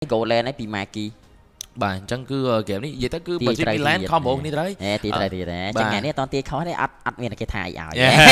โกแลนด์ไอ้ปีมากีบ่าจังคือเกมนี้ยี่ตั้งคือเปิดที่มิลานคอมโบนี่เลยตีไตรจังไงเนี่ยตอนตีเขาได้อัดเมียนกระทายเอา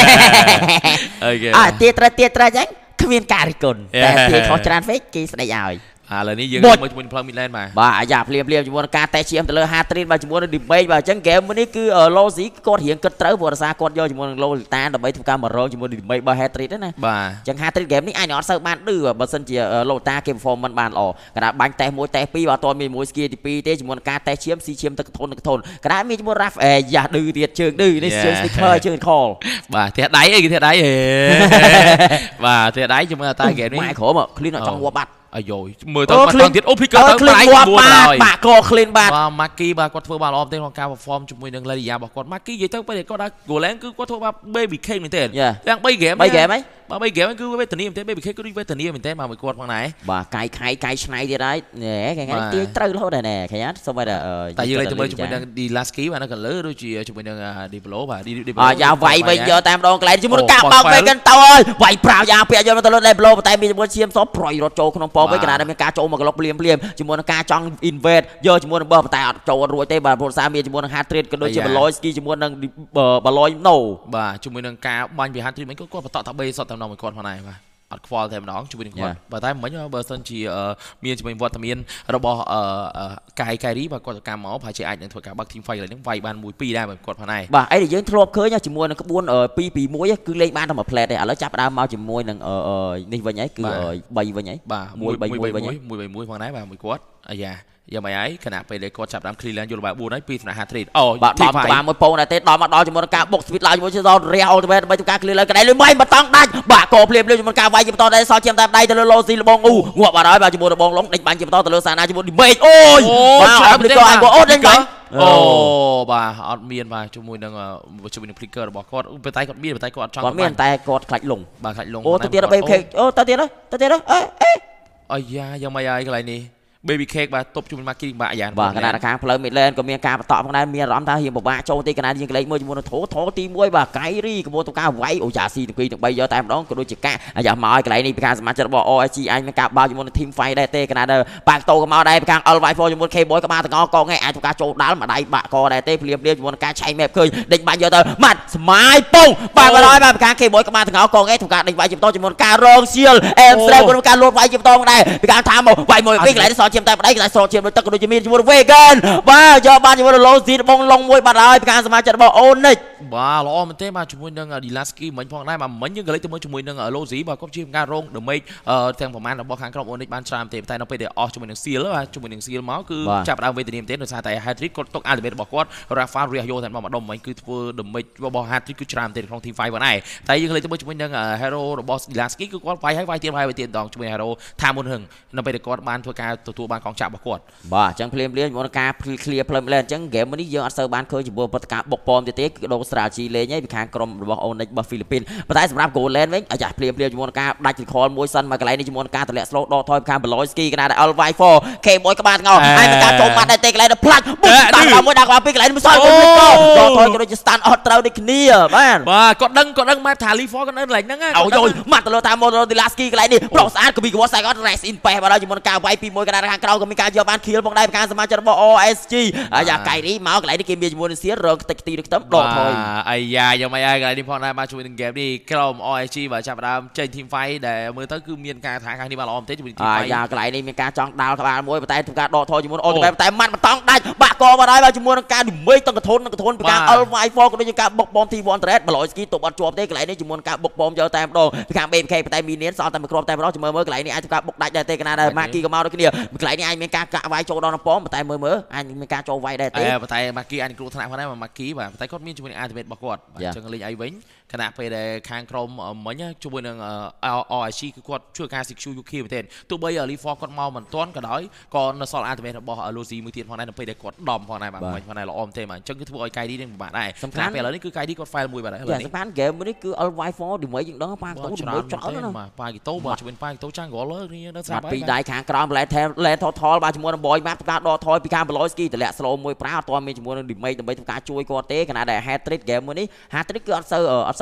ตีไตรจังคือเมียนการิกลแต่ตีเขาจานเฟกกีสได้ยาวเลยนี่ยังไม่จุ่มพลังมิลานมาบ่าอย่าเปลี่ยนจุ่มการแต่เชียมแต่เลยฮาตรินบ่าจุ่มดิบเบย์บ่าจังเกมวันนี้คือโลสีกดเหียงกดเต๋อบัวซากดย่อจุ่มโลตาดับเบย์ทุกการมาร้องจุ่มดิบเบย์บ่าฮาตรินนั่นนะบ่าจังฮาตรินเกมนี้ไอ้เนี่ยเสิร์ฟบ้านดื้อบ่สันเจียโลตาเกมฟอร์มมันบานออกกระดาษบังแต่มวยแต่ปีบ่าตอนมีมวยสกีที่ปีเตจุ่มการแต่เชียมซีเชียมตะทนกระดาษมีจุ่มรัฟอย่าดื้อเดียดเชิงดื้อในเชิงสติ๊กเกอร์เชิงคอลบ่าเทียดได้ไอ้เทียดได้บ่าเทียดได้จุ่มตาเกมนี้ไม่ขอมาคลีนจังหัวบัดอโยมือต้องมาทิศโอพิกเกอร์คลีนบัวปากคอคลีนบัดมาร์กี้บากอดเฟอร์บาลอมเต้นของการฟอร์มจุ่มมือหนึ่งเลยอย่าบอกกอดมาร์กี้ยี่ตั้งไปเด็กก็ได้โกแลนคือกอดเฟอร์บาเบบี้เค้กนี่เต้นยังไปเกมไหมมาไปเกมคือเวทนี้มันเต้นเบบี้เค้กก็ด้วยเวทนี้มันเต้นมาไปกอดฝั่งไหนบ่าไก่ชนะที่ได้เนี่ยแค่งั้นตีเตอร์เท่าไหร่เนี่ยแค่นั้นสมัยเด้อแต่ยังไงจุ่มมือจุ่มมือหนึ่งดีลาสกี้มานั่นกันเลยด้วยจีจุ่มมือหนึ่งดีโปรบ่าดีอย่าไหวไปเยอะแต่โดนไกลจุ่มมือกาบไปกันเต่าไหวเปล่าอย่าเปียเยอะมาตลอดเลยโปรแต่มีจุ่มมือเชียมซอฟปล่อยรถโจขนมปอไปขนาดนั้นมีการโจมากระลบเปลี่ยมจุ่มมือการจ้องอินเวสเยอะจุ่มมือเบอร์แต่โจรวยเตะบอลโปรซามีจุ่มมือฮาร์ดเทรดกันโดยเฉพาะบอลลอยสกี้จุ่มมือหนึ่งบอลลอยโน่บ่าจุ่มมือหนึ่งการบอลบีฮาร์ดเทรดมันก็ต่อตะเบย์สดแต่น้องมันกอดฝั่งไหนมาอัดควอลแถมน้องจุ่มมือหนึ่งคนบ่าแต่เหมือนว่าเบอร์ซันจีมีจุ่มมือวัตเมียนเราบอกไก่รีบกอดการหมอพายเชียร์อย่างถอยการบักทีมไฟเลยนั่งไฟบานมวยปีได้แบบกอดฝั่งไหนบ่าไอ้เดี๋ยวยังทรวบเคยเนี่ยจุ่มมือหนึ่งขบวนปีมวยคือเล่นบ้านทำมาแพลตเลยแล้วจับดาวมาจุ่มมือหนึ่งนี่วันนี้คือใบวันนี้บ่ามวยฝั่งไหนบ่ามวยกอดไอ้ยายังไม่ไอ้ขณะไปเลยกดจับดำคลีแลนด์อยู่ระบาดบูนไอ้ปีศาจฮาร์ทรีดที่ฝ่ายมวยโปงนะเตะต่อมาต่อจมูกกาบกสวิตไลน์จมูกเชซอนเรียวจะไปจุกาคลีแลนด์กันได้หรือไม่มาต้องได้บ่าโกเพลียมเลยจมูกกาไว้จมูกต่อได้ซอเชียมตามได้ตะลุโลซีลบงอูงัวบ่าร้อยบ่าจมูกบงลงในบันจมูกต่อตะลุสานาจมูกดิเบย์โอ้ยว้าวอัพลิกก็ไอ้บัวโอ้ได้ไงโอ้บ่าอัดเมียนบ่าจมูกนึงจมูกนึงพลิกเกอร์บอกกดไปไต่กดเมียนไปไต่กดเมียนแต่กดคลัดลงบ่าคลัดลงโอ้ตัวเตี้ยไปเพกโอ้ตัวเตี้ยนะเอ้ยยังไม่ไอ้อะไรนี่เบบี้เค้กบ่าตบจุ่มมากินบ่าอย่างบ่าขนาดการเพลิงมิดเลนก็มีการต่อข้างในมีร้อนท่าเหี่ยมบอกว่าโจตีขนาดยิงเลยมวยจมูกโถตีมวยบ่าไก่รีกระโบตุก้าไว้โอ้ยาซีตะกี้ตะใบเยอะแต่น้องก็ดูจิกก้าอย่ามาไอ้ไรนี่เป็นการสมัครจะบอกโอ้ยจีไอ้เป็นการบ่าวจมูกทีมไฟได้เตะขนาดเดิมปากโตก็มาได้เป็นการเอาไว้พอจมูกเคบอยก็มาตะงอกองไงไอ้ตุก้าโจด้านมาได้บ่าก็ได้เตะเปลี่ยนจมูกการใช้แมพเคยเด็กใบเยอะแต่มัดสมัยปุ้งปากมาลอยมาเป็นการเคบอยก็มาตะงอกองไงตุก้าเด็กใบจมูกการรองเชียร์แสดงเป็นการลดไว้จมูกได้เป็นการทำเอาไว้มวยวิ่งไหลได้สอนเชียร์แต่ได้ไหลสอนเชียร์ตะกุยจะมีจมูกเวกันบ้าเจ้าบ้านจมูกโลซีบงลงมวยบาดเลยเป็นการสมัครจะบอกโอนนี่บ้าล้อมันเต้มาจมูกนึงดีลาสกี้เหมือนพองได้มาเหมือนยังเลยจมูกนึงโลซีบอกก็ชิมการลงเดอะเมย์แทงประมาณเราบอกครั้งกรอบโอนในบ้านชามเตะแต่เราไปเดี๋ยวออกจมูกนึงซีลแล้วจมูกนึงซีลเมาส์คือจับดาวเวทีนี้เต้นโดยสายแต่ไฮทริกก็ต้องอ่านเบสบอกว่าราฟาเรียโยแทนมาดมมันคือเดอะเมย์ว่าบอกไฮทริกคือชามเตะของทีมไฟวันไหนแต่ยังเลยจมูกนึงเฮโร่บอสดีลาสกี้คือว่าไฟให้ไฟเตียนดองจมูกเฮโร่ทามุนหึงเราไปเดี๋ยวกอดบ้านทัวร์การตัวบ้านของจับบอกว่าบ้าจังเพลียนมรการเคลียร์เพลินเลยจังเกมวันนี้ยังอัศบานเคยจมูกปฏิกาบกปอมเตะโดนสตราจีเลยเนี่ยเป็นการกรมบอกโอนในฟิลิปปินส์ประเทศสำหรับโกลเลนไว้อยากเพลียจมูกการได้จุดคอมวยซันมาไกลในจมูกการตะเละสโลดอทอยการบอลลอยสกี้กันได้อัลไวฟอร์เคบอยกบาลเงาไอ้เป็นการโจมมาได้เตะไกลได้พลัดบุกตามความดังความปีกไกลมันซอยกันก็ดอทอยก็ได้จะสตันออตเตอร์ได้ขี้เนี่ยบ้านบ้ากดดังมาทาลีฟอร์กันนั่นไหลนั่งไงเอาโยนมาตลอดตามโมโนดิลาสกี้ไกลนี่โปรสอาร์ก็มีกว่าใส่ก็เรสอินไปมาเราจมูกการไว้ปีมวยกันได้ทางเราก็มีการเยอะบ้านเคียร์บงได้เป็นการสมาชิกบอ OSG อยากไก่นี้เมาส์ไกลที่เกมเบียร์จมูกเสียเรื่องตีดึกตั้มดอทอยไอ้ยายังไม่ไอ้ไกลที่พอได้มาช่วยหนึ่งเกมนี่กรม OSG ว่าจับดามเจนทีมไฟแต่เมื่อตั้งคือมีการทางการที่มาล้อมเตะจมูกทีมไฟอยากไกลนี่มีการจ้องดาวกับมวยแต่ทุกการดอทอยจมูกโอ้แต่มันต้องได้บากอมาได้บาจมูกการดิ่มไม่ต้องกระทนเป็นการเอาไวฟอร์ก็ได้การบกบอมทีวอนเทรสบอลลอยสกี้ตบบอลจวบเตะไกลนี่จมูกการบกบอมเยอะแต่โดเป็นการเบมเคแต่มีเน้นสอนแต่ไม่ครบแต่เราจะเมื่อไกลนี่ไอ้ทุกการบกได้เตะกันได้มากี้ก็มาด้วยกันเดียวไกลนี่ไอ้มีการกะไว้โจดอนป้อมแต่เมื่อไอ้มีการโจไว้ได้เตะแต่มากี้อันกรูธนาเขาได้มากี้แบบแต่ก็มีจมูกอาร์ติเมตบอกว่าจังเลยไอ้เว้นขณะไปในคางครมเหมือนจมูกนึงOSGคือกดช่วยการสิกชูยุคีประเทศตัวเบย์ลีฟอร์ก็เมาเหมือนต้นก็ได้ก่อนนสอลอาร์ติเมตบอกโลซีมือเทียนพอได้ไปได้กดดอมพอได้แบบพอได้เราออมเทมันจังคือทั่วไกลดีนึงบาทได้สำคัญไปแล้วนี่คือไกลดีกดไฟมวยบาทได้อย่างสำคัญเกมวันนี้คือเอาไวฟอร์ดิเหมือนอย่างนั้นป้าโต้ดิเหมือนจ้อนนะป้ากี่โต้มาจะเป็นป้ากี่โต้จ้างก่อเลิกนี่นะสับปีได้คางกรามแลนแลนทอลบาจมูกบอยมาประกาศดอทอยปีการบอลลอยสกี้แต่ละสโลมวยปราตัวมีจมูกดิไม่ต้องไปทำการช่วยกอเต้ขนาดแต่แฮตทริกเกมวันนี้แฮตทริกคืออัลเซอร์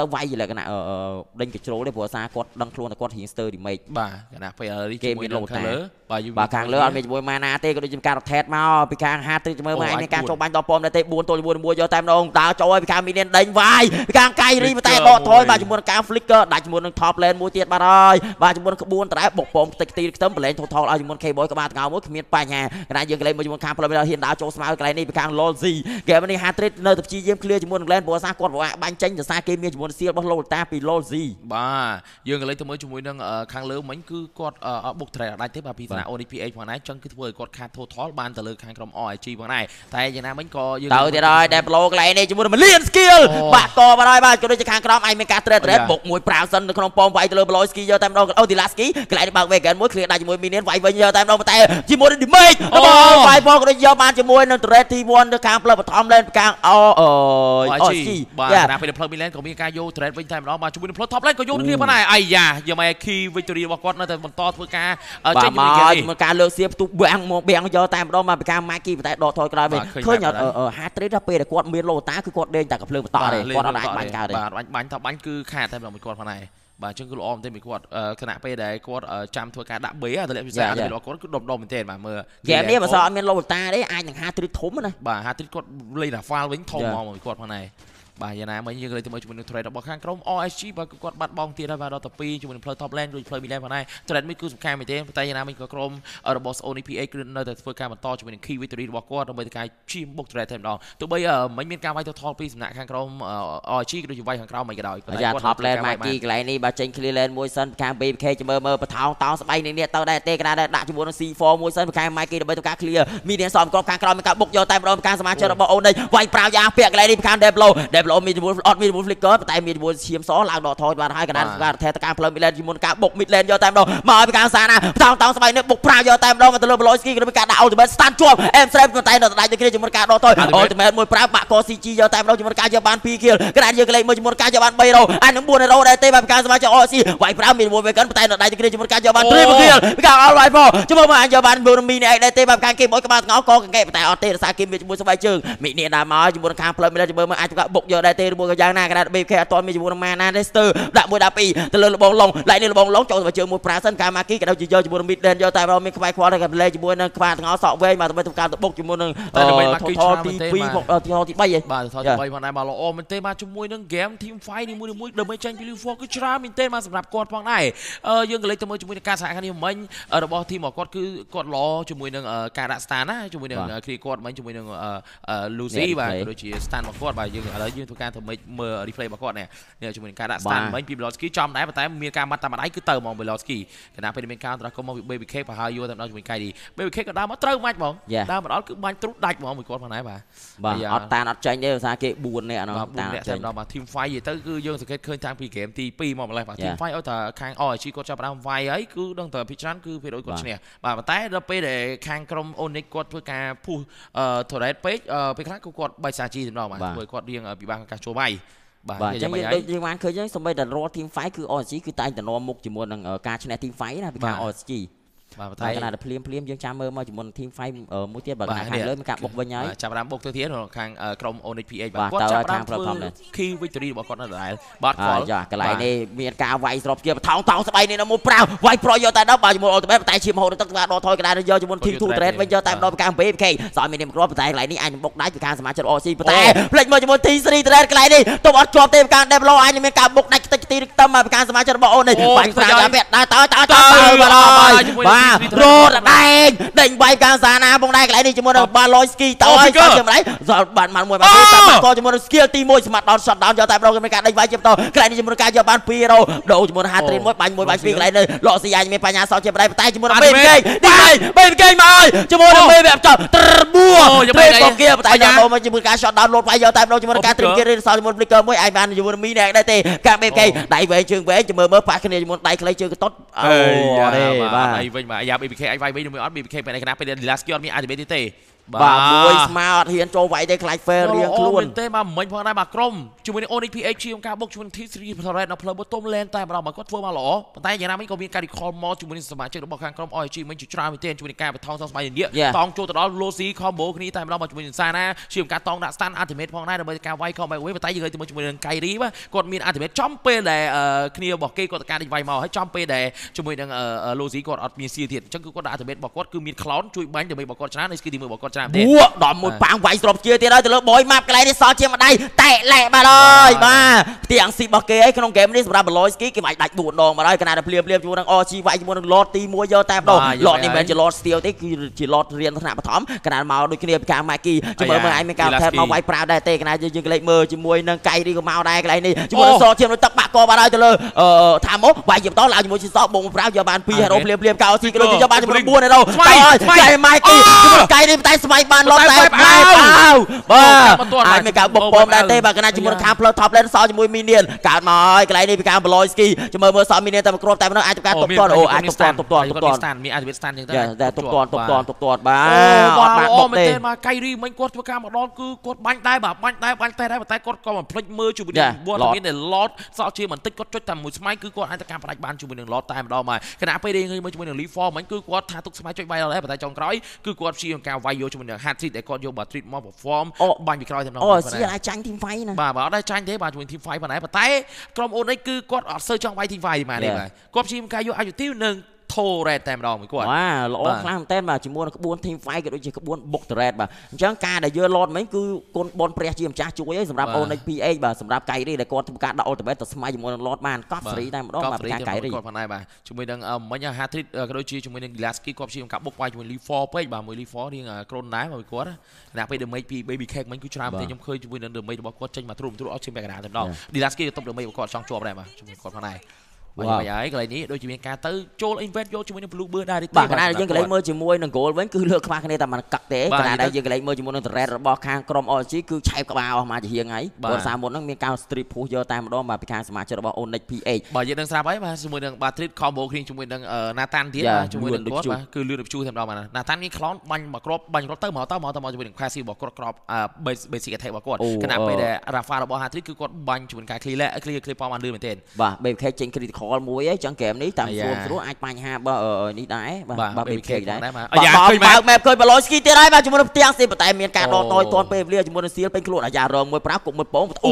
sao vay gì lại cái nào đinh cái chỗ đấy vừa xa quật đăng luôn là quật Hinster thì mày cái nào phải đi game bên lột khang lỡ bà càng lỡ mình vui mana tê có đôi chim càng thẹt mau bị càng hai tư mơ mai càng cho bánh to pom tê buồn tôi buồn mua cho tem đâu tao cho bị càng minen đánh vai bị càng cay đi mà tay đọt thôi bà chỉ muốn càng flicker đại chỉ muốn top lên mua tiền bà ơi bà chỉ muốn buồn tại bộc pom tê tấm lên thâu thâu chỉ muốn khay boy các bạn ngào muốn miền Tây nhà cái này dương cái lên mà chỉ muốn càng play hiện đảo cho smile cái này bị càng lol gì game này hai trade nơi tập chi game clear chỉ muốn lên bùa xa quật và bánh tranh từ xa game chỉ muốn siêu bắt lol ta bị lol gì bà dương cái lấy tôi mới cho mùi nâng khang lỡ mấy cứ quật bộc thẻ đại tiếp bà pi là ODPA khoảng này chân cái thôi quật khát thô thó ban từ lư khang trong OIG khoảng này tại giờ nào mấy co từ thì rồi đẹp lol cái này chỉ muốn mình liên skill bà co bà ơi bà cho đôi cho khang trong ai mấy cá trade bộc mùi brown sân được không pom vậy từ lư lol ski giờ tam đâu oh thì last ski cái này bảo vệ cái mối clear đại chỉ muốn minion vậy bây giờ tam đâu mà tay chỉ muốn đi make phải po cái giờ ban chỉ muốn trade thì one được khang play thom lên khang bà nào phải được plug lên cònมีการโย trade វិញតែម្ដងបាទជាមួយនឹង plug top lênក៏โยគ្នាផងដែរអាយ៉ាយកមក key victory របស់គាត់នៅតែបន្តធ្វើការចេញពីគេមកការលើកសៀបទុះបាំងមកបាំងយកតែម្ដងមកពីការ Mikey តែដកថយក្រោយវិញឃើញហាត់ trade ដល់ពេលដែលគាត់មានឡូតាគឺគាត់ដេញតែកាភ្លើងបន្តទេគាត់អត់អាចបាញ់កើតទេបាទបាញ់ថាបាញ់គឺខាតតែម្ដងមួយគាត់ផងដែរបាទចឹងគឺល្អមែនទេមួយគាត់ខណៈពេលដែលគាត់ចាំធ្វើការដាក់ B តម្លៃពិសេសរបស់គាត់គឺដុំមែនទេបាទមើលហ្គេមនេះបើសិនអត់មានឡូតាទេអាចនឹងហាត់ trade ធំណាបាទហាត់ trade គាត់លេងតែ file វិញធំហ្មងមួយគាត់ផងដែរបាទយ៉ាងណាមិញយើងលើកទៅមើលជាមួយនឹង trade របស់ខាងក្រុម OSG បាទគឺគាត់បាត់បង់ទៀតហើយបាទដល់ទៅ2ជាមួយនឹងផ្លូវ top lane ដូចផ្លូវ mid lane ផងដែរ trade មួយគឺសំខាន់មែនទេតែយ៉ាងណាមិញក៏ក្រុមរបស់ ONPA គឺនៅតែធ្វើការបន្តជាមួយនឹង key victory របស់គាត់ដើម្បីធ្វើការឈាមបុក trade តែម្ដងទោះបីមិញមានការវាយទៅថលពីសំណាក់ខាងក្រុម OSG ក៏ដូចជាវាយខាងក្រោមមិនក៏ដោយគាត់ top lane Mikey កន្លែងនេះបាទចេញ clear lane មួយសិនខាង BBK ចាំមើលបថោងតោងស្បៃនេះទៅដែរទេកណ្ដាលដាក់ជាមួយនឹង C4 មួយសិនខាង Mikey ដើម្បីធ្វើការ clear មានអ្នកសំគ្រប់ខាងក្រោមមានការបុកយកតែម្ដងខាងសមាជិករបស់អូននេះវាយប្រាវយ៉ាងពាក់កន្លែងនេះខាង Deblo មានជាមួយអត់មានflicker តែមានមួយឈាមសឡើងដកថយបានហើយកណ្ដាលការថែតការផ្លូវ mid lane ជាមួយការបុក mid lane យកតែម្ដងមកឲ្យពីខាងសាណាតោងស្បៃនេះបុកប្រាវយកតែម្ដងទៅលើ Bloisky ក៏មានការដាក់ ultimate stand ជាប់ M strap តែនៅដៃទៅគ្នាជាមួយការដកថយ ultimate មួយប្រាវបាក់ក CG យកតែម្ដងជាមួយការយកបាន2 kill កណ្ដាលយើងកន្លែងមួយជាមួយការយកបាន3 row អានឹង4 row ដែរទេបាទពីខាងសមាជិក OC វាយប្រាវមានមួយ weapon តែនៅដៃទៅគ្នាជាមួយការយកបាន3 kill ពីខាង all right ជាមួយមកយកបាន Burmi នេះឯងដែរទេបាទខាងគេបុយក្បាលស្ងោកកង្កែតែអត់ទេរសារគេមានជាមួយស្បែកជើងមីនេះដើរមកជាមួយខាងផ្លូវ mid lane ជាមួយមកអាចបុកយកដែរទេមួយក៏យ៉ាងណាកណ្ដាល BK អត់ទាន់មានជាមួយនឹងម៉ាណាទេស្ទើដាក់1ដល់2ទៅលើលបងឡុងឡៃនេះលបងឡុងចូលទៅជើងមួយប្រាសិនកាម៉ាគីក៏ដូចជាយកជាមួយនឹង mid lane យកតែមានក្បែរខ្វល់តែក៏លេជាមួយនឹងក្បាលថ្ងោសក់វែងមកដើម្បីធ្វើការទៅបុកជាមួយនឹងតែដើម្បីមកគីឆ្នាំទី2មកទី3ហ៎បាទទី3 ហ្នឹងបាទផងដែរមកល្អមែនទេបាទជាមួយនឹង game team fight នីមួយៗដើម្បីចាញ់ពី Live 4គឺច្រើនមែនទេមកសម្រាប់គាត់ផងដែរយើងក៏លេចទៅមើលជាមួយនឹងការសហការនេះមិញរបស់ team របស់គាត់គឺគាត់ល្អជាមួយនឹងការដាក់ stand ណាជាមួយនឹងគ្រាគាត់មិញជាមួយនឹង Lucy បាទក៏ដូចជា stand របស់គាត់បាទយើងឥឡូវយើងធ្វើការធ្វើមើល replay របស់គាត់នេះជាមួយនឹងការដាក់ stand មិញពី Bloisky ចំដែរប៉ុន្តែមានការមាត់តាមដៃគឺទៅហ្មង Bloisky គណៈពេលមានការត្រកមកពី BBK ប្រហែលយូរតែម្ដងជាមួយ KD BBK ក៏ដើរមកត្រូវមាច់ហ្មងដើរមកដល់គឺបាញ់ទ្រុឌដាច់ហ្មងមួយគាត់ផងដែរបាទអត់តានអត់ចាញ់ទេភាសាគេ4នេះអានោះតានអត់ចាញ់ដល់បាទ team fight និយាយទៅគឺយើងសង្កេតឃើញតាំងពី game ទី2មកម្លេះបាទ team fight ឲ្យតែខាង OG គាត់ចាប់ផ្ដើមវាយហើយគឺដឹងតែភិច្រើនគឺភាគរយគាត់ឈ្នះបាទប៉ុន្តែដល់ពេលដែលខាងក្រុម Onyx គាត់ធ្វើការពុះ turret ពេកពេលខ្លះគឺគាត់បែកសាជីតែម្ដងបាទធ្វើគាត់រៀងពិបាកក្នុងការចូលវាយបាទអញ្ចឹងយើងដូចយើងបានឃើញហ្នឹងសូម្បីតែរាល់ team fight គឺ OSG គឺតែងតែនាំមុខជាមួយនឹងការឈ្នះ team fight ណាពីខាង OSG បាទតែកណ្ដាលភ្លាមយើងចាំមើលមកជាមួយនឹង team fight មួយទៀតបាទខាងលើមានការបុកវិញហើយចាប់បានបុកទៅទៀតខាងក្រុម Onyx PH បាទគាត់ចាប់បានធ្វើ key victory របស់គាត់នៅដដែលបាទគាត់ចាកន្លែងនេះមានការវាយស្របជាថោងស្បៃនេះនៅមួយប្រាវវាយប្រយកតែដល់បាទជាមួយ ultimate តែឈាមហូរទឹកដកថយកណ្ដាលយកជាមួយ team 2 trade វិញយកតែម្ដងពីខាង BBK សោះមាននេះគ្រាប់តែកន្លែងនេះអាចបុកដាច់ពីខាងសមាជិក OC តែផ្លេចមកជាមួយ T3 trade កន្លែងនេះទុំអត់ជាប់ទេពីខាង Deblo អាចមានការបុកដាច់ខ្ទេចខ្ទីទៅមកពីខាងសមាជិករបស់ Onyx បាញ់ប្រាវតែដើរបាទរត់ដេញវាយខាងសាណាបងដែរកន្លែងនេះជាមួយនឹង Bloisky ទៅហើយចាំមិនដែរបានមួយបាទតែក៏ជាមួយនឹង skill ទី1ស្មាត់ដល់ shot down យកតែម្ដងមានការដេញវាយជាបន្តកន្លែងនេះជាមួយនឹងការយកបាន2 row ដូរជាមួយនឹង hat trick មួយបាញ់2កន្លែងនេះលក់ស៊ីយ៉ាញមានបញ្ញាសោះជាម្ដងតែជាមួយនឹង BBK មកជាមួយនឹង BBK ចាប់ត្របួត្រេកបគៀតែយកមកជាមួយការ shot down លោតវាយយកតែម្ដងជាមួយនឹងការ trick គេរៀនសល់ជាមួយ flicker មួយឯងបានជាមួយនឹង mini ដែរទេការ BBK ដៃវែងជើងវែងមើលប៉ះគ្នាជាមួយដៃខ្លីជើងកតុតអូទេបាទឯងវិញបាទអាយ៉ា BBK អាចវាយវិញមួយអត់ BBK ពេលនេះគណៈពេល last kill អត់មាន activate ទេបាទមួយស្មើអត់ហ៊ានចូលវាយទេខ្លាច fail រៀងខ្លួនទេមកមិញផងដែរបាទក្រុមជាមួយនឹង ONPH ជាការបុកជាមួយនឹង T3 Thread នៅផ្លូវបតុមលែនតែម្ដងមកគាត់ធ្វើមកល្អប៉ុន្តែយ៉ាងណាមិញក៏មានការ recall មកជាមួយនឹងសមាជិករបស់ខាងក្រុម OIG មិញជាច្រើនមែនទែនជាមួយនឹងការបថងសងស្បៃនេះតង់ចូលទៅដល់ Losi combo គ្នាតែម្ដងមកជាមួយនឹងសាណាជាការតង់ដាក់ stand ultimate ផងដែរដើម្បីការវាយ combo វិញប៉ុន្តែយើងទៅជាមួយនឹង Kairi បាទគាត់មាន ultimate ចំពេលដែលគ្នារបស់គេគាត់ទៅការដេញវាយមកហើយចំពេលដែលជាមួយនឹង Losi គាត់អត់មានស៊ីទៀតអញ្ចឹងគឺគាត់ដាក់ ultimate របស់គាត់គឺមាន clown ជួយបាញ់ដើម្បីរបស់គាត់ច្រើនហើយ skill ទី1របស់គាត់ច្រើនទេដល់មួយប៉ាំងវាយស្របជាទៀតហើយទៅលើ boy map កន្លែងនេះសល់ជាម្ដាយតែលែបាទអើយបាទផ្ទាំងស៊ីរបស់គេឯក្នុងហ្គេមនេះសម្រាប់ Baloyski គេបាច់ដាច់4ដងមកហើយខណៈតែភ្លាមជាមួយនឹង OG វាយជាមួយនឹង Lord ទី1យកតែម្ដង Lord នេះមិនមែនជា Lord Steel ទេគឺជា Lord រៀនថ្នាក់បឋមខណៈមកដូចគ្នាពីការ Maki ជាមួយមើលឯងមានការថែបមកវាយប្រាវដែរទេខណៈយើងក្លែកមើលជាមួយនឹង Kairi ក៏មកដែរកន្លែងនេះជាមួយនឹងសល់ជានឹងទឹកបាក់កបាត់ហើយទៅលើថាមកវាយជាបន្តឡើងជាមួយជាសក់បងប្រាវយកបាន2 hero ភ្លាមកោ OG ក៏ដូចយកបានជាមួយ4 hero តែ Maki ជាមួយ Kairi តែស្វ័យបាន Lord តែបាទហើយមានការបុកបំដែរទេបាទគណៈជាមួយខាងផ្លូវ top lane សល់ជាមួយ minion កើតមកហើយកន្លែងនេះពីការ Baloyski ជាមួយមើលសល់ minion តែមកគ្រាប់តែមិនអាចទៅការទប់ទាន់អូអាចទប់ទាន់មាន activate stand ចឹងតែទប់ទាន់បាទអត់បានបុកទេមក Kairi មិញគាត់ធ្វើការម្ដងគឺគាត់បាញ់ដែរបាទបាញ់តែគាត់ក៏មិនភ្លេចមើលជាមួយនឹងវត្តមាន Lord សល់ជាបន្តិចគាត់ចុចតែមួយស្មៃគឺគាត់អាចទៅការផ្ដាច់បានជាមួយនឹង Lord តែម្ដងមកគណៈពេលនេះមើលជាមួយនឹង Leaf មិញគឺគាត់ថាទុកស្មៃចុចវាយដែរប៉ុន្តែចុងក្រោយគឺគាត់ព្យាយាមការវាយយកជាមួយនឹង hat trick ដែលគាត់យកបាទ treat មក perform បាញ់ពីក្រោយតែម្ដងស៊ីអាចចាញ់ team fight ណាបាទអត់ដែរចាញ់ទេបាទជាមួយ team fight ប៉ុណ្ណេះប៉ុន្តែក្រុម ONIX គឺគាត់អត់សូវចង់វាយ team fight ទេបាទនេះបាទគាត់ព្យាយាមការយក active និងThread តែម្ដងមួយគាត់បាទល្អខ្លាំងមែនតើបាទជាមួយនឹងក្បួន team fight ក៏ដូចជាក្បួនបុក Thread បាទអញ្ចឹងការដែលយក Lord មិញគឺគុណបនព្រះជាម្ចាស់ជួយឲ្យសម្រាប់ ONIX PH បាទសម្រាប់ Kairi ដែលគាត់ធ្វើការដាក់ ultimate ទៅស្មៃជាមួយនឹង Lord បានកប់សេរីតែម្ដងបាទការ Kairi គាត់ផងដែរបាទជាមួយនឹងមិញ hat trick ក៏ដូចជាជាមួយនឹង Gilaski គាត់ព្យាយាមការបុកវាយជាមួយ Leaf ពេកបាទមួយ Leaf រៀងក្រុនដែរមួយគាត់ណាពេល damage ពី Baby Cake មិញគឺច្រើនមែនទេខ្ញុំឃើញជាមួយនឹង damage របស់គាត់ចេញមកទ្រុំអត់ឈាមបែកកណ្ដាលតែម្ដង Gilaski ទៅតុប damage របស់គាត់ចង់ជាប់ដែរបាទជាមួយគាត់ផងដែរបាទហើយកន្លែងនេះដូចជាមានការទៅចូល invent យកជាមួយនឹង blue bird ដែរទេបាទកណ្ដាលយើងកន្លែងមើលជាមួយនឹង goal វិញគឺលើខ្វះគ្នាតែមិនកាក់ទេកណ្ដាលដែលយើងកន្លែងមើលជាមួយនឹង thread របស់ខាងក្រុម OG គឺឆែបក្បាលអស់មកជារៀងហើយព្រោះសារមុនហ្នឹងមានការ street push យកតែម្ដងបាទពីខាងសមាជិករបស់ ONIX PH បាទយើងនឹងស្រាប់ហើយបាទជាមួយនឹង Battery combo គ្នាជាមួយនឹង Nathan ទៀតជាមួយនឹងគាត់បាទគឺលឿនដូចជួតែម្ដងបាទ Nathan នេះ clown បាញ់មកគ្រាប់ទៅមកជាមួយនឹង Classy របស់គាត់គ្រាប់ basic attack របស់គាត់ខណៈពេលដែល Rafa របស់ Hattrick គឺគាត់បាញ់ជាមួយនឹងការ clear ប៉មបានលឿនមែនទេបាទ BK ចេញ critical មួយអីចឹងហ្គេមនេះតាមស្រួលអាចបញ្ហាបើនេះដែរបាទ BK ដែរបើមែបឃើញ Baloyski ទៀតហើយបាទជាមួយនឹងផ្ទាំងស៊ីប៉ុន្តែមានការដកតយទាន់ពេលវេលាជាមួយនឹងសៀលពេញខ្លួនអាយ៉ារងមួយប្រាំគុកមួយពងអូ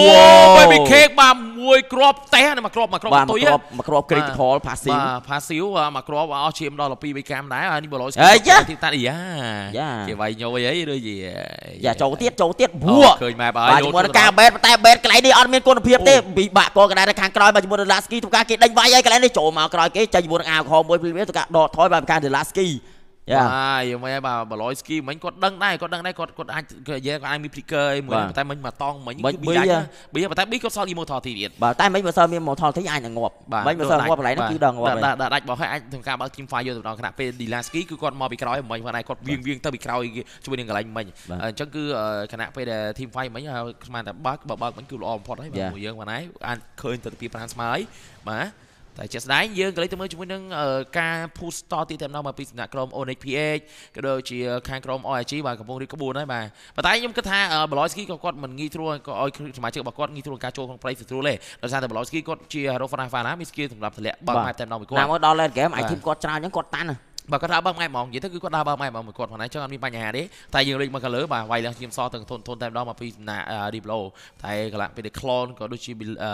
Baby Cake បាទមួយគ្រាប់តេះមកគ្រាប់ទុយមកគ្រាប់ critical passive បាទ passive មកគ្រាប់អស់ឈាមដល់12 3កាមដែរនេះ Baloyski ទីតាយ៉ាគេវាយញយអីឬយីយ៉ាចូលទៀតភួឃើញម៉ែបាទជាមួយនឹងការបេតតែបេតកន្លែងនេះអត់មានគុណភាពទេពិបាកកកណ្ដាលខាងក្រោយបាទជាមួយនឹង Lasky ធ្វើការគេដេញវាយហើយកន្លែងនេះចូលមកក្រោយគេចេញជាមួយនឹងអាវខមួយភ្លាមទៅការដកថយបាទការ Lasky បាទយើងមិនបាទ Baloyski មិញគាត់ដឹងដែរគាត់អាចនិយាយគាត់អាចមាន trigger អីមួយតែមិញមកតង់មិញគឺប៊ីតែប៊ីគាត់សល់ immortality ទៀតបាទតែមិញបើសិនមាន immortality អាចនឹងងាប់មិញបើសិនងាប់កន្លែងហ្នឹងគឺដល់ងាប់ដាច់បោះឲ្យអាចធ្វើការបើក team fight យកទៅដល់ខណៈពេល Lasky គឺគាត់មកពីក្រោយមិញគាត់ឯងគាត់វៀងទៅពីក្រោយជួយនឹងកន្លែងមិញអញ្ចឹងគឺខណៈពេលដែល team fight មិញស្មានតែបើកមិញគឺល្អបំផុតហើយបាទមួយយើងគាត់ឯងអាចឃើញទៅពីប្រានស្មើហើយបាទតែជាក់ស្ដែងយើងក៏លេចទៅមើលជាមួយនឹងការ push តទៀតតែម្ដងមកពីសំណាក់ក្រុម ONIX PH ក៏ដូចជាខាងក្រុម OIG បាទកំពុងរៀបក្បួនហើយបាទប៉ុន្តែខ្ញុំគិតថា Baloyski ក៏គាត់មិនងាយស្រួលក៏ឲ្យសមាជិករបស់គាត់ងាយស្រួលការចូលក្នុង play ស្រួលទេដោយសារតែ Baloyski គាត់ជា hero Fana មាន skill សម្រាប់តម្លាក់បើក map តែម្ដងមួយគាត់ណាមកដល់ late game អាយធីមគាត់ច្រើនអញ្ចឹងគាត់តាន់បាទគាត់ដើរបើកម៉ែហ្មងនិយាយទៅគឺគាត់ដើរបើកម៉ែហ្មងមួយគាត់ផងដែរចឹងអត់មានបញ្ហាទេតែយើងលេចមកខាងលើបាទវាយឡើងឈាមសទាំងធនតែម្ដងមកពីសំណាក់ Diplo តែកន្លះពេល clone ក៏ដូចជា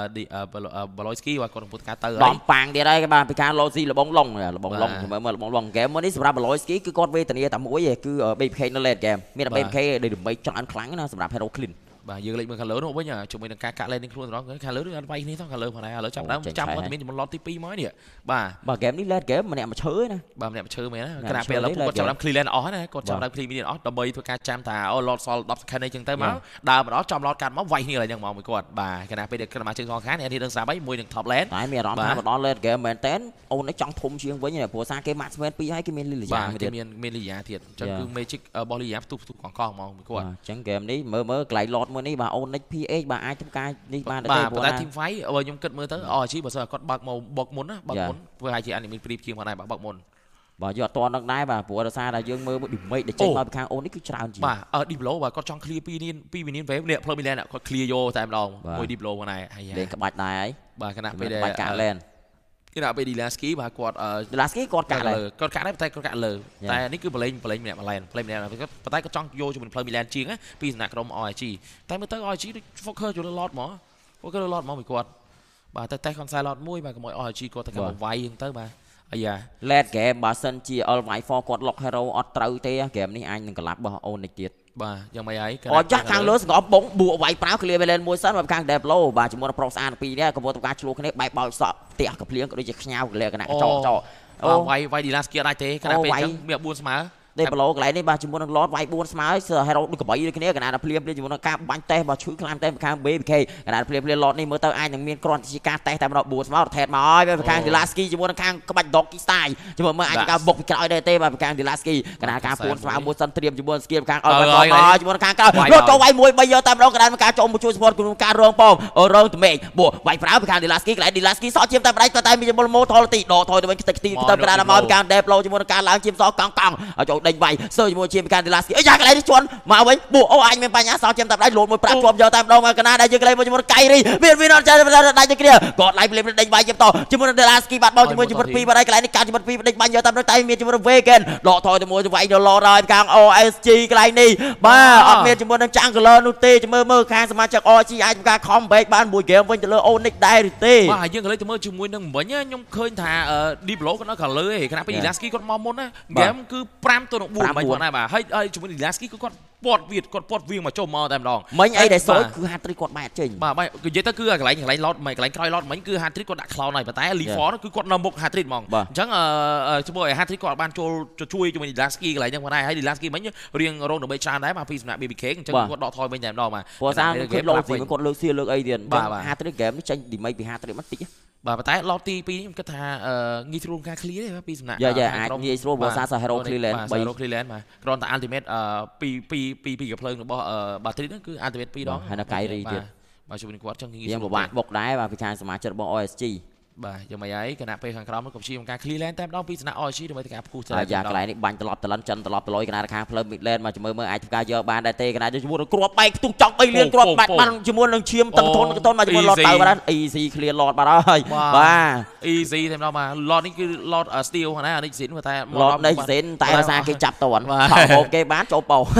Baloyski បាទគាត់កំពុងការទៅហើយបំប៉ាំងទៀតហើយបាទពីការ Losi លបងឡុងមើលលបងឡុង game មួយនេះសម្រាប់ Baloyski គឺគាត់វេទនាតែមួយឯងគឺ BK នៅ late game មានតែ BK ដែលដើម្បីច្រើនខ្លាំងណាសម្រាប់ hero clean បាទយើងលេចមើលខាងលើនោះវិញជាមួយនឹងការកាក់លេននឹងខ្លួនត្រង់ខាងលើអត់វាយគ្នាសោះខាងលើផងដែរឥឡូវចាប់ដើមចាំគាត់មានចំណុចទី2មកនេះបាទហ្គេមនេះ late game ម្នាក់មកឈើណាបាទម្នាក់មកឈើមែនណាគណៈពេលឥឡូវគាត់ចាប់ដើម clean lane អស់ណាគាត់ចាប់ដើម clean minion អស់ដើម្បីធ្វើការចាំថាអូ lot សល់10 second អីចឹងទៅមកដើរមកដល់ចំ lot កាត់មកវាយគ្នាឡើយហ្នឹងមកមួយគាត់បាទគណៈពេលដែលមកជើងសងខាងនេះដឹងស្រាប់ហើយមួយនឹង top lane តែមានអារម្មណ៍ថាមកដល់ late game មែនតើអូននេះចង់ធំជាងវិញព្រោះសារគេ maximum 2ហើយគេមាន Lilia ទៀតមាន Lilia ទៀតអញ្ចឹងគឺ magic របស់ Lilia ផ្ទុះកង់មកមួយគាត់អញ្ចឹង game នេះមើលកន្លែង lot មួយនេះបាទ ONIX PH បាទអាចធ្វើការនេះបានទេព្រោះតែ team fight ខ្ញុំគិតមើលទៅ OG បើសិនគាត់បើកមកបុកមុនណាបើកមុនធ្វើឲ្យជា anime brief ជាងផងដែរបើកមុនបើយកអត់តដល់ដែរបាទព្រោះដោយសារតែយើងមើលឌីមេកដែលចេញមកពីខាងអូននេះគឺច្រើនជាងបាទឌីប្លូបាទគាត់ចង់ clear 2វិនាទីវេនេះផ្លូវមីឡែនគាត់ clear យកតែម្ដងមួយឌីប្លូហ្នឹងហើយលេងក្បាច់ដែរហើយបាទគណៈពេលដែលក្បាច់កាក់ឡែនគណៈពេល Dilaski បាទគាត់ Dilaski គាត់កាក់លើគាត់កាក់ដែរតែគាត់កាក់លើតែនេះគឺបលេងម្នាក់ម្លែនផ្លេងម្នាក់គាត់តែគាត់ចង់យកជាមួយផ្លូវមីឡែនជាងពីសំណាក់ក្រុម OIG តែមើលទៅ OIG ដូច focus ចូលលើ lot ហ្មង focus លើ lot ហ្មងពីគាត់បាទតែ concept lot មួយបាទកុំឲ្យ OIG គាត់តែគាត់វាយហ្នឹងទៅបាទអាយ៉ា late game បើសិនជា LY4 គាត់ lock hero អត់ត្រូវទេហ្គេមនេះអញនឹងក្លាប់របស់អូននេះទៀតបាទយ៉ាងម៉េចហើយអូចាស់ខាងលើសង្កប់បងបួកវាយប្រាវ clear balance មួយសិនមកខាង Deplo បាទជាមួយប្រុសស្អាតពីរនេះកំពុងតែការឆ្លោះគ្នាបែបបោចសក់ផ្ទះកភ្លៀងក៏ដូចជាខ្ញាវកលៈគណៈចោអូវាយ Dilaski អត់ដែរទេគណៈពេលអញ្ចឹងមាន4ស្មើ Deplo កន្លែងនេះបាទជាមួយនឹង Lord វាយ4ស្មើសើ hero ដូចកបីដូចគ្នាគណៈតែភ្លាមជាមួយនឹងការបាញ់តេសបាទឈឺខ្លាំងតែខាង BBK គណៈភ្លាម Lord នេះមើលទៅអាចនឹងមានគ្រាន់ជាការតេសតែម្ដង4ស្មើថេតមកហើយខាង Dilaski ជាមួយនឹងខាងក្បាច់ Doggy Style ជាមួយមើលអាចការបុកពីក្រោយដែរទេបាទខាង Dilaski គណៈការ4ស្មើមួយសិនត្រៀមជាមួយ skill ខាងអល់បាទជាមួយនឹងខាងក្រោយរត់ចូលវាយមួយ3យកតែម្ដងគណៈការចូលមកជួយ support ក្នុងការរងប៉មរងត្មេកបួវាយប្រាវពីខាង Dilaski កន្លែង Dilaski សក់ជាមតែម្ដេចក៏តែមានមូលថលទីដកថយទៅវិញខ្ទេចខ្ទីទៅកណ្ដាលមកពីខាង Deplo ជាមួយនឹងការឡើងជាមសកង់ឲ្យចូលដេញវាយសើជាមួយជាការ Dilaski អីយ៉ាកន្លែងនេះជន់មកវិញបួអូអញមានបញ្ហាសោះចាំតែដៃលោតមួយប្រាក់ជាប់យកតែម្ដងមកកណាដែលយើងកន្លែងជាមួយកៃរីមានអត់ចាដៃទៅគ្នាគាត់ឡៃភ្លាមដេញវាយទៅជាមួយ Dilaski បាត់បោជាមួយជាមួយ2បាត់ហើយកន្លែងនេះការជាមួយ2ដេញបាញ់យកតែម្ដងតែមានជាមួយ Vegan ដកថយទៅមួយវាយទៅឡរហើយខាង OSG កន្លែងនេះបាទអត់មានជាមួយនឹង Jungler នោះទេមើលខាងសមាជិក OSG អាចធ្វើការ comeback បានមួយហ្គេមវិញទៅលើ Onyx ដែរឬទេបាទយើងកន្លែងទៅមើលជាមួយនឹងមិញខ្ញុំឃើញថា Diplo គាត់នៅខាងលើឯងខណៈពេល Dilaski គាត់មកមុនណាហ្គេមគឺ5 ទៅ4មិនផងដែរបាទហើយជាមួយ Dilaski គាត់ពាត់វាគាត់ពាត់វាមកចូលមកតែម្ដងមិញអីដែលសួយគឺ hat trick គាត់បែកចេញបាទនិយាយទៅគឺកន្លែង lot មិញកន្លែងក្រោយ lot មិញគឺ hat trick គាត់ដាក់ clown ហើយប៉ុន្តែ Leaf4 គឺគាត់នៅមុខ hat trick ហ្មងអញ្ចឹងជាមួយ hat trick គាត់បានចូលជួយជាមួយ Dilaski កន្លែងហ្នឹងផងដែរហើយ Dilaski មិញរៀងរងដើម្បីច្រើនដែរមកពីសំណាក់ BBK អញ្ចឹងគាត់ដកថយវិញតែម្ដងបាទព្រោះសារគឺលោកស៊ីគាត់លើកសៀលលើកអីទៀត hat trick game នេះចេញពីពី hat trick មកតិចបាទប៉ុន្តែ lot ទី2ខ្ញុំគិតថាងាយស្រួលការ clear ទេពីសំណាក់យ៉ាអាចងាយស្រួលព្រោះសារ hero clear lane 3 hero clear lane បាទគ្រាន់តែ ultimate ពីកភ្លើងរបស់បាត្រីហ្នឹងគឺ ultimate 2ដងហើយនៅកៃរីទៀតបាទជួយគាត់ចឹងងាយស្រួលពិបាកបុកដែរបាទពីខាងសមាជិករបស់ OSG បាទយ៉ាងម៉េចហើយគណៈពេលខាងក្រោមនោះក៏ព្យាយាមការ clear lane តែម្ដងពីសំណាក់ OSG ដើម្បីធ្វើការផ្គូចយ៉ាងកន្លែងនេះបាញ់ត្រឡប់ត្រឡិនចិនត្រឡប់ត្រឡយគណៈខាងផ្លូវ mid lane មកមើលអាចធ្វើការយកបានដែរទេគណៈជាមួយនឹងគ្រាប់បែកខ្ទុះចង់3លានគ្រាប់បាត់បានជាមួយនឹងឈាមតឹងធនមកជាមួយ lot ទៅបាទ easy clear lot បាត់ហើយបាទ easy តែម្ដងបាទ lot នេះគឺ lot steel ហ្នឹងណានេះស៊ីនតែ lot នេះស៊ីនតែដោយសារគេចាប់តន់ឆក់ហូបគេបានចូលពោ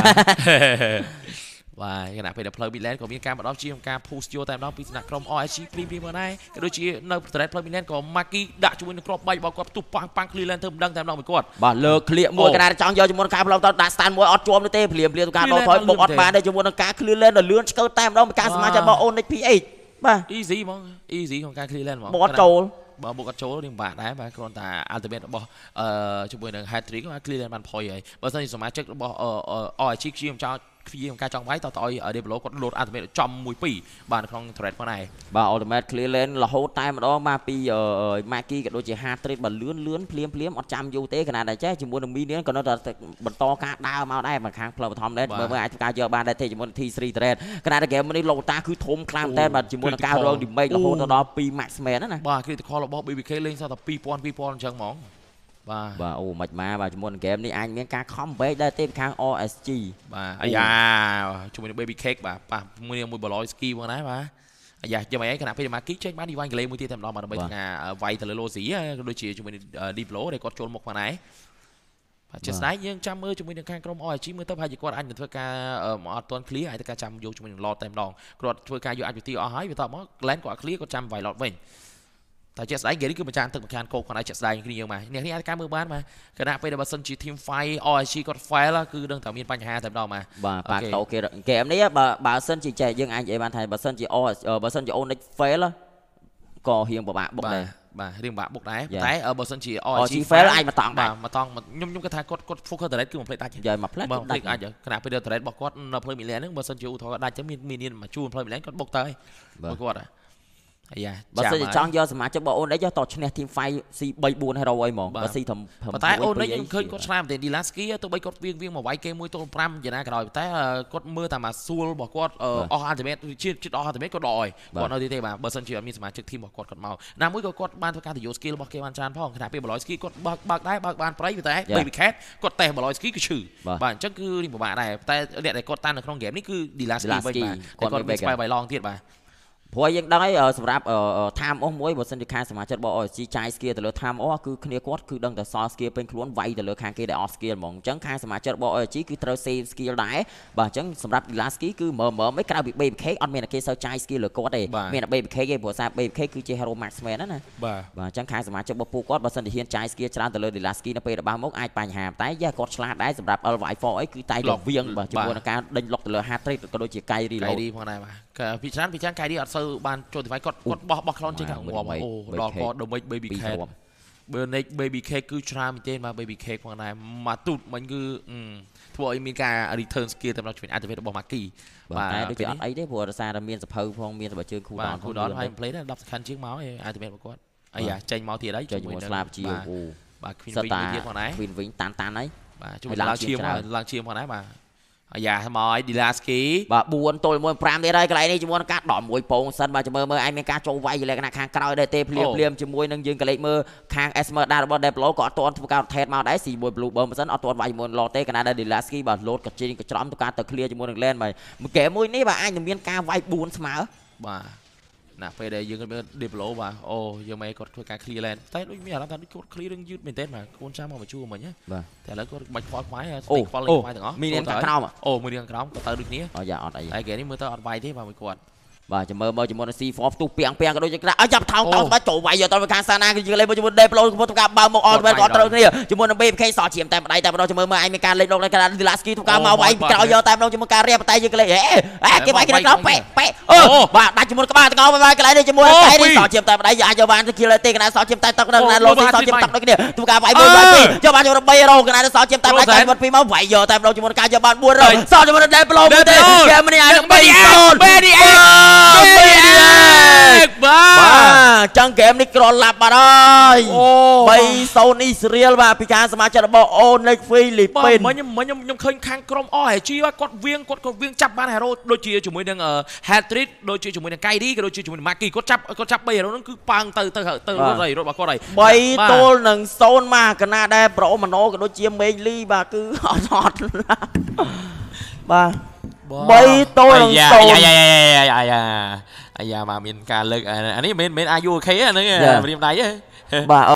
បាទគណៈពេលដែលផ្លូវ Midland ក៏មានការបន្តជាការ push យកតែម្ដងពីសំណាក់ក្រុម OSG ព្រីមមកដែរក៏ដូចជានៅ Thread ផ្លូវ Midland ក៏ Maki ដាក់ជាមួយនឹងគ្រាប់បែករបស់គាត់ផ្ទុះប៉ាំង clear lane ធ្វើមិនដឹងតែម្ដងពីគាត់បាទលើក្លៀកមួយគណៈចង់យកជាមួយនឹងការផ្លូវទៅដាក់ stand មួយអត់ជាប់នោះទេភ្លាមការដកថយបុកអត់បានទេជាមួយនឹងការ clear lane ដ៏លឿនឆ្កើតែម្ដងពីការសមាជិករបស់ Onyx PH បាទ easy ហ្មង easy ក្នុងការ clear lane ហ្មងបុកអត់ចូលបើបុកអត់ចូលនេះពិបាកដែរបាទគ្រាន់តែ ultimate របស់ជាមួយនឹង hat trick បាទ clear lane បានផុយហើយបើសិនជាសមាជិករបស់ OSG ខ្ញុំចោលព្យាយាមការចង់វាយតឲ្យ Deplo គាត់ load ultimate ចំ1 2បាទនៅក្នុង thread ផងដែរបាទ ultimate clear lane រហូតតែម្ដងមកពី Maki ក៏ដូចជា hat trick បើលឿនភ្លាមអត់ចាំយូរទេខណៈតែចេះជាមួយនឹង Minion ក៏នៅតែបន្តការដើរមកដែរមកខាងផ្លូវបឋមដែរមើលអាចការយកបានដែរទេជាមួយនឹង T3 thread ខណៈតែ game នេះ Lota គឺធំខ្លាំងតែបាទជាមួយនឹងការរង damage រហូតដល់2 max man ណាបាទ critical របស់ BBK លេងសតតែ2000អញ្ចឹងហ្មងបាទអូមិនមកបាទជាមួយនឹង game នេះអាចមានការ comeback ដែរទេខាង OSG បាទអាយ៉ាជាមួយនឹង Baby Cake បាទប៉ះមួយ Boloy Ski ផងដែរបាទអាយ៉ាយ៉ាងម៉េចឯងគណៈពេល Maki ចេញបាន Divine Glaive មួយទៀតតែម្ដងមកដើម្បីការវាយទៅលើ Lozi ក៏ដូចជាជាមួយនឹង Diplo ដែលគាត់ចូលមុខផងដែរបាទជាស្ដែងយើងចាំមើលជាមួយនឹងខាងក្រុម OSG មើលទៅប្រហែលជាគាត់អាចនឹងធ្វើការអត់ទាន់ clear អាចធ្វើការចាំយកជាមួយនឹង lot តែម្ដងគាត់ធ្វើការយក activity អស់ហើយបន្ទាប់មក Glen គាត់ clear គាត់ចាំវាយ lot វិញតែជាស្ដែងគេនេះគឺម្ចាស់ទឹកម្ចាស់កោកគាត់អាចជាស្ដែងគ្នាយើងបាទនេះអាចការមើលបានបាទគណៈពេលដែលបើសិនជា team fight OSG គាត់ fail គឺដឹងតែមានបញ្ហាតែម្ដងបាទបាទតោគេហ្គេមនេះបើសិនជាចេះយើងអាចនិយាយបានថាបើសិនជា Onyx fail ក៏រៀងពិបាកបុកដែរបាទរៀងពិបាកបុកដែរតែបើសិនជា OSG fail អាចមកតង់បាទមកតង់ខ្ញុំគិតថាគាត់ focus direct គឺមួយផ្លេតដាច់យកមកផ្លេតដាច់អាចគណៈពេល direct របស់គាត់នៅផ្លូវ Milan ហ្នឹងបើសិនជាឧទាហរណ៍ដាច់ទៅមានមកជួនផ្លូវ Milan គាត់បុកទៅហើយគាត់បើសិនជាចង់យកសមាជិកបងអូនđấyយកតឈ្នះ team fight C3-4 ហើយរយហ្មងបើស៊ីធំតែអូននេះខ្ញុំឃើញគាត់ឆ្លាមតែឌីឡាស្គីទៅបីគាត់វាងមកវាយគេមួយទល់5យ៉ាងណាក៏ដោយតែគាត់មើលតែមកសួលរបស់គាត់អស់អាល់ទីមេតជាតិអស់អាល់ទីមេតគាត់ល្អហើយគាត់នៅទីទេបាទបើសិនជាអត់មានសមាជិក team របស់គាត់មកណាមួយក៏គាត់បានធ្វើការទៅយក skill របស់គេបានច្រើនផងខណៈពេល Baloyski គាត់បើកដែរបើកបានប្រៃតែ Baby Cat គាត់តេះ Baloyski គឺឈឺបាទអញ្ចឹងគឺនេះពិបាកដែរតែអ្នកដែលគាត់តាននៅក្នុងហ្គេមនេះគឺឌីឡាស្គីវិញបាទគាត់មាន spy បៃឡងទៀតបាទព្រោះយើងដឹងហើយសម្រាប់ថាមអស់មួយបើសិនជាខាងសមាជិកបងអូជីចាយ skill ទៅលើថាមអស់គឺគ្នាគាត់គឺដឹងតែសល់ skill ពេញខ្លួនវាយទៅលើខាងគេដែលអស់ skill ហ្មងអញ្ចឹងខាងសមាជិកបងអូជីគឺត្រូវ save skill ដែរបាទអញ្ចឹងសម្រាប់ Dilaski គឺមើលមិនក្រៅពី BBK អត់មានតែគេសូវចាយ skill លើគាត់ទេមានតែ BBK ទេព្រោះសារ BBK គឺជា hero marksman ណាបាទអញ្ចឹងខាងសមាជិកបងពូគាត់បើសិនជាហ៊ានចាយ skill ច្រើនទៅលើ Dilaski នៅពេលរបស់មកអាចបញ្ហាតែយ៉ាគាត់ឆ្លាតដែរសម្រាប់ LY4 អីគឺតែលវៀងបាទជាមួយនឹងការដេញលុកទៅលើ hard trick ក៏ដូចជា Kai reload ផងដែរបាទពីច្រើនKai អត់សូវបានចូល device គាត់បោះខ្លនចេញខាងងាប់អូដល់គាត់ Damage Baby Cat បើ Next Baby Cat គឺច្រើនមែនទេបាទ Baby Cat ផងដែរមកទូតមិញគឺធ្វើឲ្យមានការ return skill ទៅដល់ជំនាញ activate របស់ Maki បាទតែដូចជាអត់អីទេព្រោះដោយសារតែមានសភៅផងមានសភៅជើង cool down ហើយ play ដែរ10 second ជាងមកឯ activate របស់គាត់អាយ៉ាចេញមកទៀតហើយជាមួយស្លាបជាអូបាទ Queen Wing ទៀតផងដែរ Queen Wing តាន់ហើយបាទជួយឡើងឈាមផងដែរបាទអាយ៉ាមកឲ្យ Dilaski បាទ4ទល់1 5ទៀតហើយកន្លែងនេះជាមួយនឹងការដកមួយពងសិនបាទមើលឯងមានការចូលវាយលក្ខណៈខាងក្រោយដែរទេភ្លាមជាមួយនឹងយើងកលេចមើលខាង Esmeralda របស់ Deplo ក៏អត់ទាន់ធ្វើការ rotate មកដែរស៊ីមួយ Blue Bomb មិនសិនអត់ទាន់វាយមួយ Lot ទេកណ្ដាល Dilaski បាទ load ក៏ចេញក៏ច្រំទៅការទៅ clear ជាមួយនឹង Lane មួយហ្គេមមួយនេះបាទអាចនឹងមានការវាយ4ស្មើបាទណាពេលដែលយើងមើល Deplo បាទអូយើងមិនគាត់ធ្វើការ clear lane តែដូចមានអារម្មណ៍ថាដូចគាត់ clear រឿងយឺតមែនទេបាទកូនចាំមកជួមិញបាទតែឥឡូវគាត់បាច់ខ្វល់ខ្វាយស្ទីខ្វល់លេងខ្វាយទាំងអស់មានរៀងខាងក្រោមអូមួយរៀងខាងក្រោមក៏ទៅដូចគ្នាអូយ៉ាអត់អីតែគេនេះមើលទៅអត់វាយទេបាទមួយគាត់បាទចាំមើលជាមួយនឹង C4 ផ្ទុះពាំងក៏ដូចជាក្រាអចាប់ថោងបាច់ចូលវាយយកទៅខាងសាណាគឺយើងលេងជាមួយ Deplo ធ្វើការបើមកអត់ក៏ត្រូវគ្នាជាមួយនឹង BBK សជាតែម្ដាយតែម្ដងចាំមើលឯងមានការលេងលោកនៅកណ្ដាល Dilaski ធ្វើការមកវាយក្រោយយកតែម្ដងជាមួយការរៀបតែយើងលេងគេវាយគ្នាក្រោមប៉ែបាទដាច់ជាមួយក្បាលទាំងអស់វាយកន្លែងនេះជាមួយកែនេះសជាតែម្ដាយអាចយកបានគីឡទេកណ្ដាលសជាតែទឹកនៅកណ្ដាលលោកសជាទឹកដូចគ្នាធ្វើការវាយមួយវាយពីរយកបានយក3រោកណ្ដាលសជាតែម្ដាយតែមកពីមកវាយយកតែម្ដងជាមួយការយកបាន4រោសជាមួយនឹង Deplo ទេគេមិនអាចនឹង3-0បាទចឹងហ្គេមនេះក្រឡាប់បាត់ហើយ3-0នេះស្រៀលបាទពីការសមាជិករបស់ Onyx Philippines ខ្ញុំឃើញខាងក្រុម OHG គាត់វៀងចាប់បាន hero ដូចជាជាមួយនឹង Hattrick ដូចជាជាមួយនឹង Kairi ក៏ដូចជាជាមួយនឹង Maki គាត់ចាប់3 hero ហ្នឹងគឺប៉ាំងទៅរត់របស់គាត់ហើយ 3-0មកកណាដែរ Pro Mano ក៏ដូចជា Mainly បាទគឺអត់បាទ3-0 អាយ៉ាមកមានការលើកអានេះមិនអាយុអូខេហ្នឹងព្រាមដៃទេបាទ